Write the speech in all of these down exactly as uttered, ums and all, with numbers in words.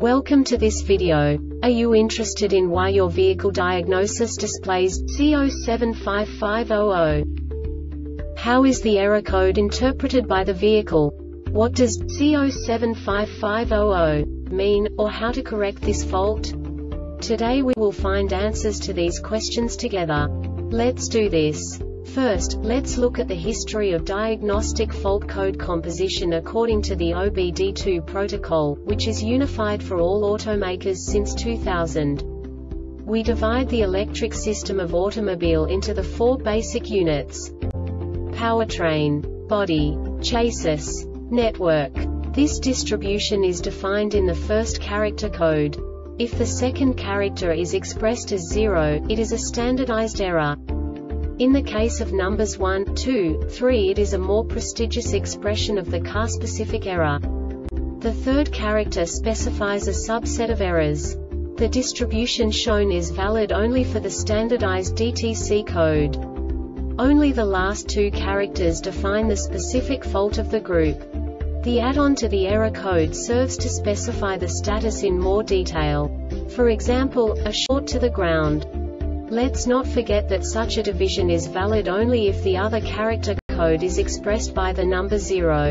Welcome to this video. Are you interested in why your vehicle diagnosis displays C zero seven five five zero zero? How is the error code interpreted by the vehicle? What does C zero seven five five zero zero mean, or how to correct this fault? Today we will find answers to these questions together. Let's do this. First, let's look at the history of diagnostic fault code composition according to the O B D two protocol, which is unified for all automakers since two thousand. We divide the electric system of automobile into the four basic units: powertrain, body, chassis, network. This distribution is defined in the first character code. If the second character is expressed as zero, it is a standardized error. In the case of numbers one, two, three, it is a more prestigious expression of the car-specific error. The third character specifies a subset of errors. The distribution shown is valid only for the standardized D T C code. Only the last two characters define the specific fault of the group. The add-on to the error code serves to specify the status in more detail. For example, a short to the ground. Let's not forget that such a division is valid only if the other character code is expressed by the number zero.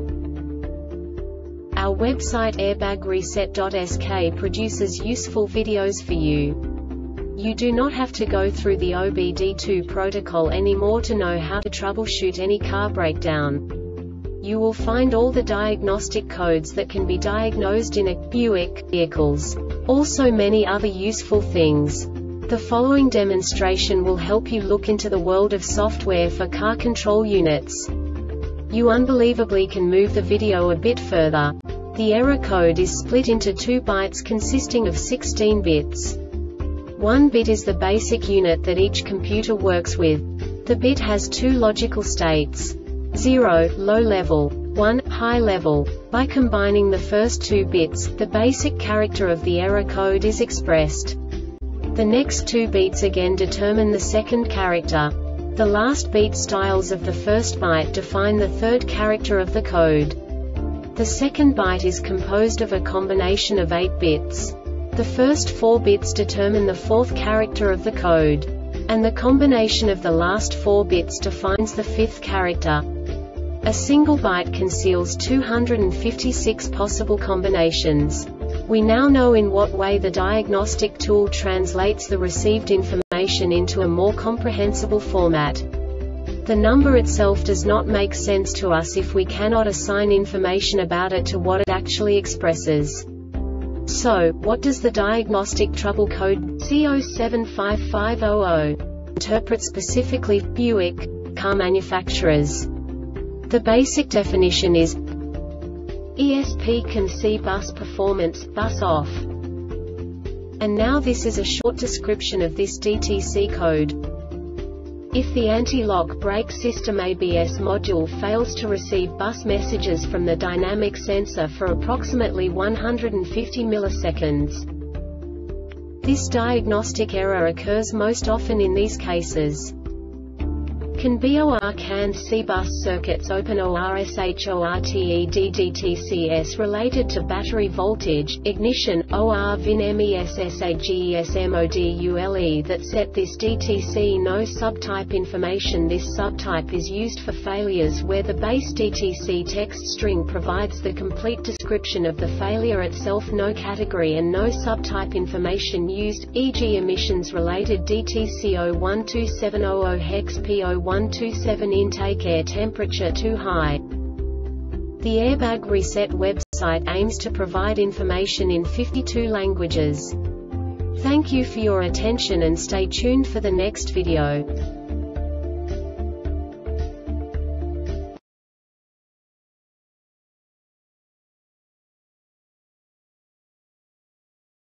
Our website airbag reset dot S K produces useful videos for you. You do not have to go through the O B D two protocol anymore to know how to troubleshoot any car breakdown. You will find all the diagnostic codes that can be diagnosed in a Buick vehicles. Also many other useful things. The following demonstration will help you look into the world of software for car control units. You unbelievably can move the video a bit further. The error code is split into two bytes consisting of sixteen bits. One bit is the basic unit that each computer works with. The bit has two logical states: zero, low level, one, high level. By combining the first two bits, the basic character of the error code is expressed. The next two beats again determine the second character. The last beat styles of the first byte define the third character of the code. The second byte is composed of a combination of eight bits. The first four bits determine the fourth character of the code. And the combination of the last four bits defines the fifth character. A single byte conceals two hundred fifty-six possible combinations. We now know in what way the diagnostic tool translates the received information into a more comprehensible format. The number itself does not make sense to us if we cannot assign information about it to what it actually expresses. So, what does the diagnostic trouble code C zero seven five five zero zero interpret specifically for Buick car manufacturers? The basic definition is E S P can see bus performance, bus off. And now this is a short description of this D T C code. If the anti-lock brake system A B S module fails to receive bus messages from the dynamic sensor for approximately one hundred fifty milliseconds. This diagnostic error occurs most often in these cases. Can B O R can C bus circuits open O R S H O R T E D D T C S related to battery voltage, ignition, O R V I N M E S S A G E S M O D U L E that set this D T C no subtype information? This subtype is used for failures where the base D T C text string provides the complete description of the failure itself, no category and no subtype information used, for example emissions related D T C zero one two seven zero zero hex P zero one two seven intake air temperature too high. The Airbag Reset website aims to provide information in fifty-two languages. Thank you for your attention and stay tuned for the next video.